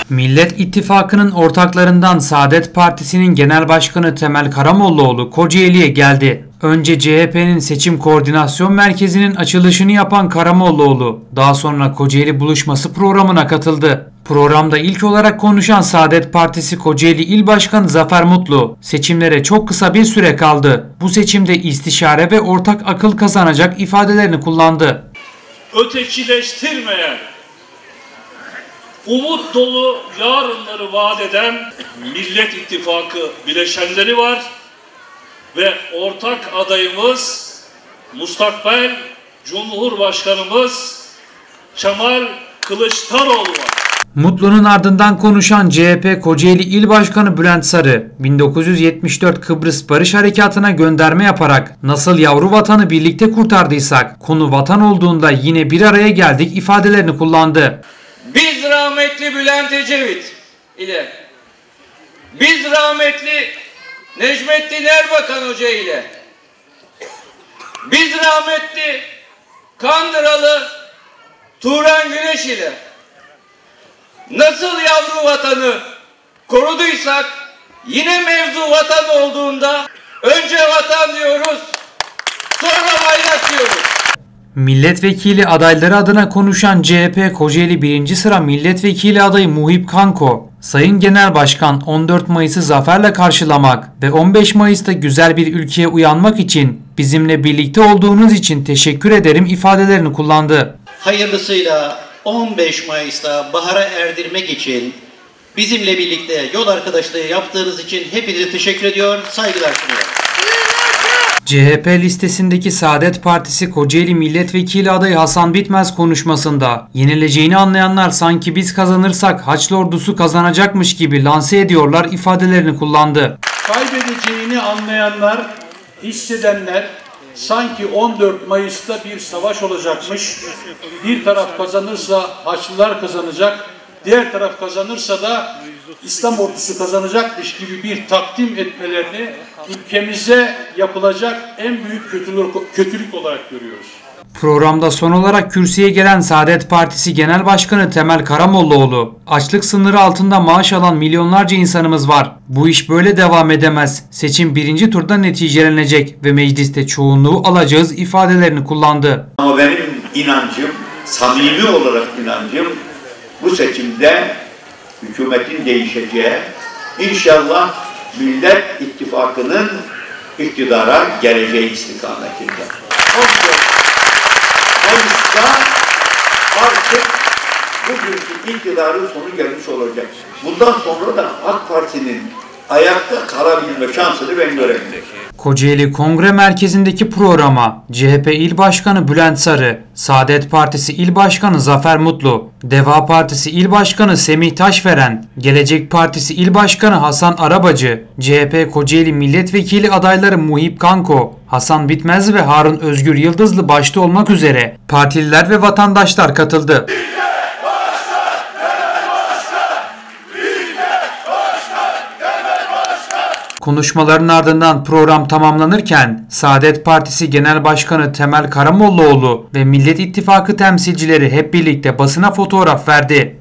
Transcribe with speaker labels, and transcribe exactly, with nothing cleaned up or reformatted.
Speaker 1: Millet İttifakı'nın ortaklarından Saadet Partisi'nin Genel Başkanı Temel Karamollaoğlu Kocaeli'ye geldi. Önce C H P'nin Seçim Koordinasyon Merkezi'nin açılışını yapan Karamollaoğlu, daha sonra Kocaeli Buluşması programına katıldı. Programda ilk olarak konuşan Saadet Partisi Kocaeli İl Başkanı Zafer Mutlu, seçimlere çok kısa bir süre kaldı. Bu seçimde istişare ve ortak akıl kazanacak ifadelerini kullandı.
Speaker 2: Ötekileştirmeyen, umut dolu yarınları vaat eden Millet İttifakı bileşenleri var ve ortak adayımız Mustakbel Cumhurbaşkanımız Kemal Kılıçdaroğlu var.
Speaker 1: Mutlu'nun ardından konuşan C H P Kocaeli İl Başkanı Bülent Sarı, bin dokuz yüz yetmiş dört Kıbrıs Barış Harekatı'na gönderme yaparak nasıl yavru vatanı birlikte kurtardıysak, konu vatan olduğunda yine bir araya geldik ifadelerini kullandı.
Speaker 3: Biz rahmetli Bülent Ecevit ile, biz rahmetli Necmettin Erbakan Hoca ile, biz rahmetli Kandıralı Turan Güneş ile nasıl yavru vatanı koruduysak, yine mevzu vatan olduğunda önce vatan diyoruz, sonra bayrak diyoruz.
Speaker 1: Milletvekili adayları adına konuşan C H P Kocaeli birinci sıra milletvekili adayı Muhip Kanko, Sayın Genel Başkan on dört Mayıs'ı zaferle karşılamak ve on beş Mayıs'ta güzel bir ülkeye uyanmak için bizimle birlikte olduğunuz için teşekkür ederim ifadelerini kullandı.
Speaker 4: Hayırlısıyla on beş Mayıs'ta bahara erdirmek için bizimle birlikte yol arkadaşlığı yaptığınız için hepinize teşekkür ediyor, saygılar sunuyorum.
Speaker 1: C H P listesindeki Saadet Partisi Kocaeli Milletvekili adayı Hasan Bitmez konuşmasında yenileceğini anlayanlar sanki biz kazanırsak Haçlı ordusu kazanacakmış gibi lanse ediyorlar ifadelerini kullandı.
Speaker 5: Kaybedeceğini anlayanlar, hissedenler sanki on dört Mayıs'ta bir savaş olacakmış, bir taraf kazanırsa Haçlılar kazanacak, diğer taraf kazanırsa da İslam ordusu kazanacakmış gibi bir takdim etmelerini ülkemize yapılacak en büyük kötülük, kötülük olarak görüyoruz.
Speaker 1: Programda son olarak kürsüye gelen Saadet Partisi Genel Başkanı Temel Karamollaoğlu, açlık sınırı altında maaş alan milyonlarca insanımız var. Bu iş böyle devam edemez. Seçim birinci turda neticelenecek ve mecliste çoğunluğu alacağız ifadelerini kullandı.
Speaker 6: Ama benim inancım, samimi olarak inancım, bu seçimde hükümetin değişeceği, inşallah Millet İttifakı'nın iktidara geleceği istikametinde. on dört Mayıs'ta artık bugünkü iktidarın sonu gelmiş olacak. Bundan sonra da AK Parti'nin ayakta kalabilme şansını ben göremiyorum.
Speaker 1: Kocaeli Kongre Merkezi'ndeki programa C H P İl Başkanı Bülent Sarı, Saadet Partisi İl Başkanı Zafer Mutlu, Deva Partisi İl Başkanı Semih Taşveren, Gelecek Partisi İl Başkanı Hasan Arabacı, C H P Kocaeli Milletvekili adayları Muhip Kanko, Hasan Bitmez ve Harun Özgür Yıldızlı başta olmak üzere partililer ve vatandaşlar katıldı. Konuşmaların ardından program tamamlanırken Saadet Partisi Genel Başkanı Temel Karamollaoğlu ve Millet İttifakı temsilcileri hep birlikte basına fotoğraf verdi.